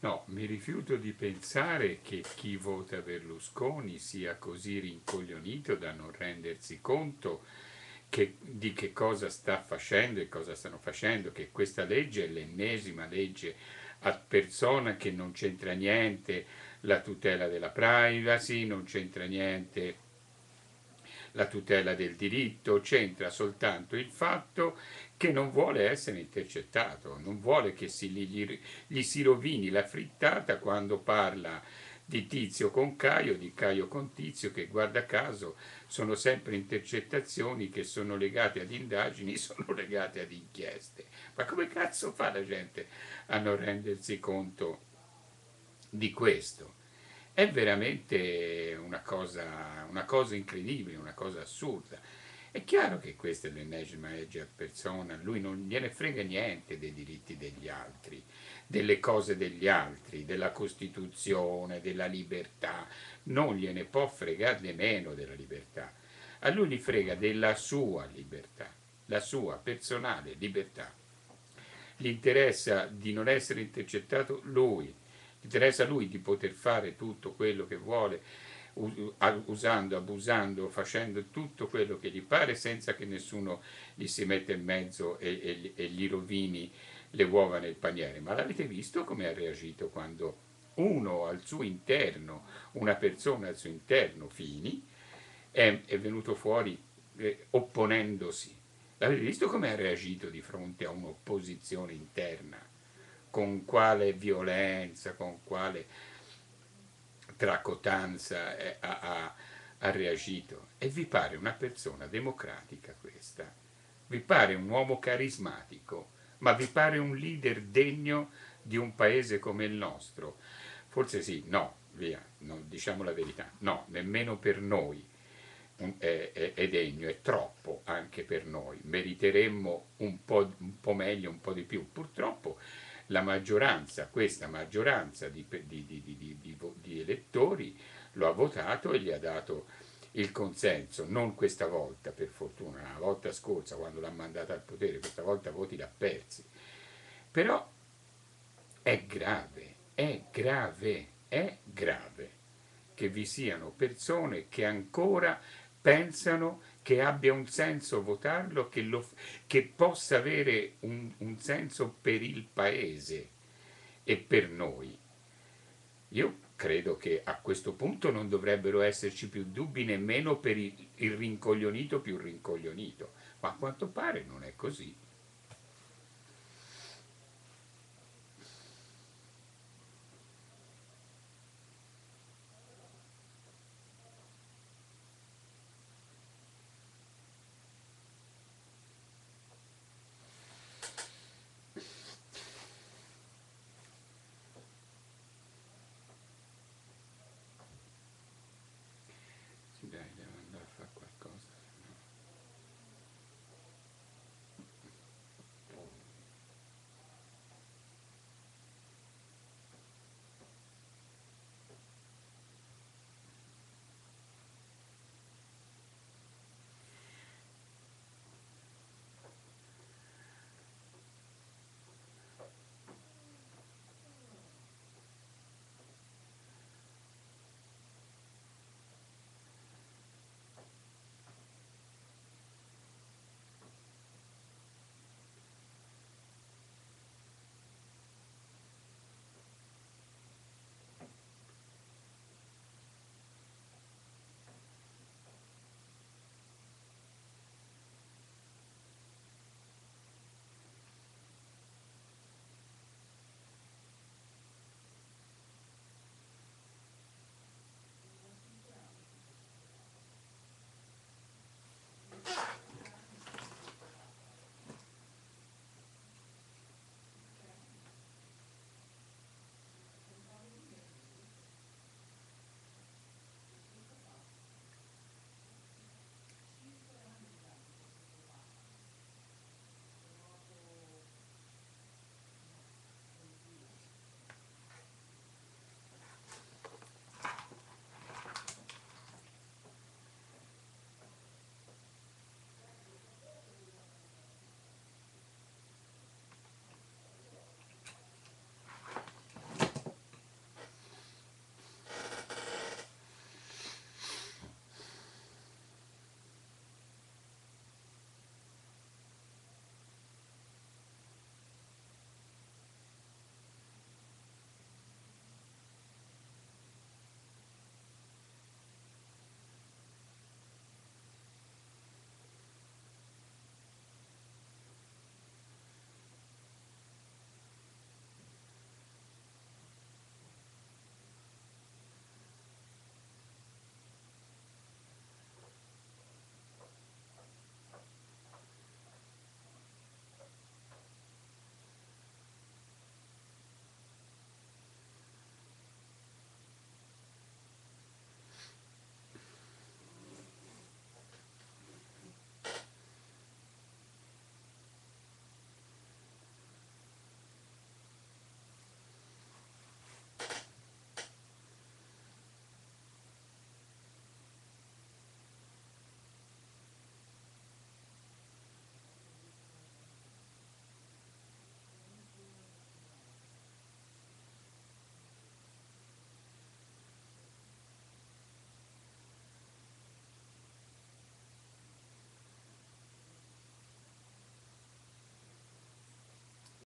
No, mi rifiuto di pensare che chi vota Berlusconi sia così rincoglionito da non rendersi conto di che cosa sta facendo e cosa stanno facendo, che questa legge è l'ennesima legge a persona che non c'entra niente la tutela della privacy, non c'entra niente la tutela del diritto, c'entra soltanto il fatto che non vuole essere intercettato, non vuole che gli si rovini la frittata quando parla di Tizio con Caio, di Caio con Tizio, che guarda caso sono sempre intercettazioni che sono legate ad indagini, sono legate ad inchieste. Ma come cazzo fa la gente a non rendersi conto di questo? È veramente una cosa incredibile, una cosa assurda. È chiaro che questa è l'ennesima legge a persona, lui non gliene frega niente dei diritti degli altri, delle cose degli altri, della Costituzione, della libertà, non gliene può fregare nemmeno della libertà. A lui gli frega della sua libertà, la sua personale libertà. Gli interessa di non essere intercettato lui, gli interessa a lui di poter fare tutto quello che vuole, usando, abusando, facendo tutto quello che gli pare senza che nessuno gli si metta in mezzo e gli rovini le uova nel paniere. Ma l'avete visto come ha reagito quando uno al suo interno, una persona al suo interno, Fini, è venuto fuori opponendosi? L'avete visto come ha reagito di fronte a un'opposizione interna? Con quale violenza, con quale tracotanza ha reagito? E vi pare una persona democratica questa? Vi pare un uomo carismatico? Ma vi pare un leader degno di un paese come il nostro? Forse sì, no, via, no, diciamo la verità, no, nemmeno per noi è degno, è troppo anche per noi, meriteremmo un po' meglio, un po' di più. Purtroppo la maggioranza, questa maggioranza di elettori lo ha votato e gli ha dato il consenso, non questa volta per fortuna, la volta scorsa quando l'ha mandata al potere, questa volta voti l'ha persi. Però è grave, è grave, è grave che vi siano persone che ancora pensano che abbia un senso votarlo, che possa avere un senso per il paese e per noi. Io credo che a questo punto non dovrebbero esserci più dubbi nemmeno per il rincoglionito più rincoglionito, ma a quanto pare non è così.